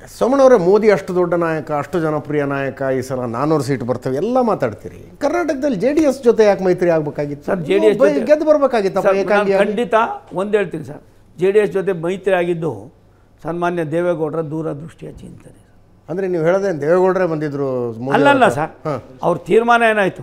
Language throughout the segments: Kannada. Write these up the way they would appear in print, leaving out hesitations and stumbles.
ಸೋಮಣ್ಣವರೇ, ಮೋದಿ ಅಷ್ಟು ದೊಡ್ಡ ನಾಯಕ, ಅಷ್ಟು ಜನಪ್ರಿಯ ನಾಯಕ, ಈ ಸಲ 400 ಸೀಟ್ ಬರ್ತವೆ ಎಲ್ಲ ಮಾತಾಡ್ತೀರಿ. ಕರ್ನಾಟಕದಲ್ಲಿ JDS ಜೊತೆ ಯಾಕೆ ಮೈತ್ರಿ ಆಗಬೇಕಾಗಿತ್ತು ಸರ್? JDS ಗೆದ್ದು ಬರಬೇಕಾಗಿತ್ತಪ್ಪ. ಖಂಡಿತ ಒಂದು ಹೇಳ್ತೀನಿ ಸರ್, JDS ಜೊತೆ ಮೈತ್ರಿ ಆಗಿದ್ದು ಸನ್ಮಾನ್ಯ ದೇವೇಗೌಡರ ದೂರದೃಷ್ಟಿಯ ಚಿಂತನೆ. ಅಂದರೆ ನೀವು ಹೇಳೋದೇ ದೇವೇಗೌಡರೇ ಬಂದಿದ್ರು? ಅಲ್ಲಲ್ಲ ಸರ್, ಅವ್ರ ತೀರ್ಮಾನ ಏನಾಯಿತು,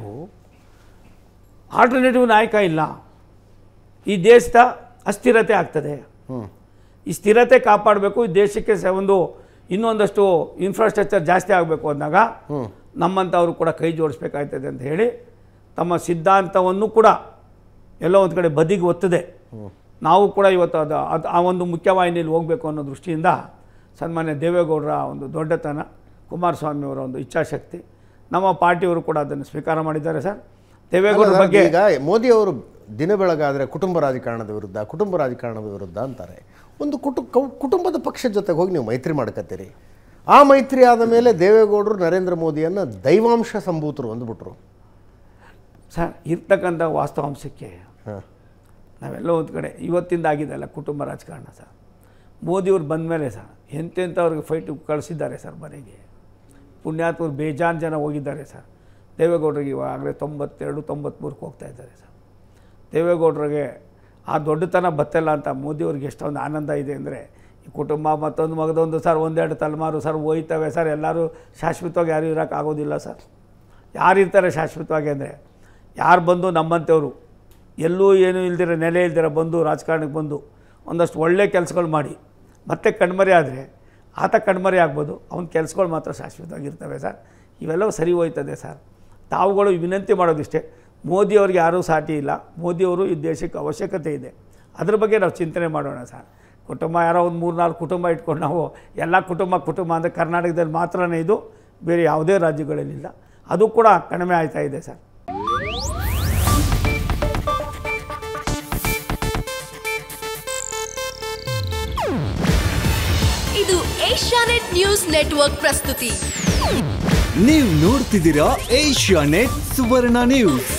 ಆಲ್ಟರ್ನೇಟಿವ್ ನಾಯಕ ಇಲ್ಲ, ಈ ದೇಶದ ಅಸ್ಥಿರತೆ ಆಗ್ತದೆ, ಈ ಸ್ಥಿರತೆ ಕಾಪಾಡಬೇಕು, ಈ ದೇಶಕ್ಕೆ ಇನ್ನೊಂದಷ್ಟು ಇನ್ಫ್ರಾಸ್ಟ್ರಕ್ಚರ್ ಜಾಸ್ತಿ ಆಗಬೇಕು ಅಂದಾಗ ನಮ್ಮಂಥವ್ರು ಕೂಡ ಕೈ ಜೋಡಿಸ್ಬೇಕಾಗ್ತದೆ ಅಂತ ಹೇಳಿ ತಮ್ಮ ಸಿದ್ಧಾಂತವನ್ನು ಕೂಡ ಎಲ್ಲೋ ಒಂದು ಕಡೆ ಬದಿಗೆ ಒತ್ತದೆ ನಾವು ಕೂಡ ಇವತ್ತು ಆ ಒಂದು ಮುಖ್ಯವಾಹಿನಿಯಲ್ಲಿ ಹೋಗಬೇಕು ಅನ್ನೋ ದೃಷ್ಟಿಯಿಂದ ಸನ್ಮಾನ್ಯ ದೇವೇಗೌಡರ ಒಂದು ದೊಡ್ಡತನ, ಕುಮಾರಸ್ವಾಮಿಯವರ ಒಂದು ಇಚ್ಛಾಶಕ್ತಿ, ನಮ್ಮ ಪಾರ್ಟಿಯವರು ಕೂಡ ಅದನ್ನು ಸ್ವೀಕಾರ ಮಾಡಿದ್ದಾರೆ ಸರ್. ದೇವೇಗೌಡರ ಬಗ್ಗೆ ಈಗ ಮೋದಿಯವರು ದಿನ ಬೆಳಗಾದರೆ ಕುಟುಂಬ ರಾಜಕಾರಣದ ವಿರುದ್ಧ ಅಂತಾರೆ. ಒಂದು ಕುಟುಂಬದ ಪಕ್ಷದ ಜೊತೆಗೆ ಹೋಗಿ ನೀವು ಮೈತ್ರಿ ಮಾಡ್ಕತ್ತೀರಿ. ಆ ಮೈತ್ರಿ ಆದ ಮೇಲೆ ದೇವೇಗೌಡರು ನರೇಂದ್ರ ಮೋದಿಯನ್ನು ದೈವಾಂಶ ಸಂಭೂತರು ಅಂದ್ಬಿಟ್ರು ಸರ್. ಇರ್ತಕ್ಕಂಥ ವಾಸ್ತವಾಂಶಕ್ಕೆ ನಾವೆಲ್ಲ ಒಂದು ಕಡೆ ಇವತ್ತಿಂದ ಆಗಿದೆಲ್ಲ ಕುಟುಂಬ ರಾಜಕಾರಣ ಸರ್. ಮೋದಿಯವ್ರು ಬಂದ ಮೇಲೆ ಸರ್ ಎಂತೆಂಥವ್ರಿಗೆ ಫೈಟ್ ಕಳಿಸಿದ್ದಾರೆ ಸರ್ ಮನೆಗೆ. ಪುಣ್ಯಾತ್ಮರು ಬೇಜಾನ್ ಜನ ಹೋಗಿದ್ದಾರೆ ಸರ್. ದೇವೇಗೌಡರಿಗೆ ಇವಾಗಲೇ 92-93 ಹೋಗ್ತಾ ಇದ್ದಾರೆ ಸರ್. ದೇವೇಗೌಡರಿಗೆ ಆ ದೊಡ್ಡತನ ಬತ್ತಲ್ಲ ಅಂತ ಮೋದಿಯವ್ರಿಗೆ ಎಷ್ಟೊಂದು ಆನಂದ ಇದೆ ಅಂದರೆ, ಈ ಕುಟುಂಬ ಮತ್ತೊಂದು ಮಗದೊಂದು ಸರ್, ಒಂದೆರಡು ತಲೆಮಾರು ಸರ್ ಹೋಯ್ತವೆ ಸರ್. ಎಲ್ಲರೂ ಶಾಶ್ವತವಾಗಿ ಯಾರು ಇರೋಕ್ಕಾಗೋದಿಲ್ಲ ಸರ್. ಯಾರಿರ್ತಾರೆ ಶಾಶ್ವತವಾಗಿ ಅಂದರೆ, ಯಾರು ಬಂದು ನಮ್ಮಂಥವ್ರು ಎಲ್ಲೂ ಏನೂ ಇಲ್ದಿರ, ನೆಲೆ ಇಲ್ದಿರ ಬಂದು ರಾಜಕಾರಣಕ್ಕೆ ಬಂದು ಒಂದಷ್ಟು ಒಳ್ಳೆ ಕೆಲಸಗಳು ಮಾಡಿ ಮತ್ತೆ ಕಣ್ಮರೆ ಆದರೆ ಆತ ಕಣ್ಮರೆ ಆಗ್ಬೋದು, ಅವನ ಕೆಲಸಗಳು ಮಾತ್ರ ಶಾಶ್ವತವಾಗಿರ್ತವೆ ಸರ್. ಇವೆಲ್ಲವೂ ಸರಿ ಹೋಯ್ತದೆ ಸರ್. ತಾವುಗಳು ವಿನಂತಿ ಮಾಡೋದಿಷ್ಟೇ, ಮೋದಿಯವ್ರಿಗೆ ಯಾರೂ ಸಾಟಿ ಇಲ್ಲ, ಮೋದಿಯವರು ಈ ದೇಶಕ್ಕೆ ಅವಶ್ಯಕತೆ ಇದೆ, ಅದ್ರ ಬಗ್ಗೆ ನಾವು ಚಿಂತನೆ ಮಾಡೋಣ ಸರ್. ಕುಟುಂಬ ಯಾರೋ ಒಂದು 3-4 ಕುಟುಂಬ ಇಟ್ಕೊಂಡು ನಾವು ಎಲ್ಲ ಕುಟುಂಬ ಅಂದರೆ ಕರ್ನಾಟಕದಲ್ಲಿ ಮಾತ್ರನೇ ಇದು, ಬೇರೆ ಯಾವುದೇ ರಾಜ್ಯಗಳಲ್ಲಿಲ್ಲ. ಅದು ಕೂಡ ಕಡಿಮೆ ಆಗ್ತಾ ಇದೆ ಸರ್. ಇದು ಏಷ್ಯಾನೆಟ್ ನ್ಯೂಸ್ ನೆಟ್ವರ್ಕ್ ಪ್ರಸ್ತುತಿ. ನೀವು ನೋಡ್ತಿದ್ದೀರಾ ಏಷ್ಯಾನೆಟ್ ಸುವರ್ಣ ನ್ಯೂಸ್.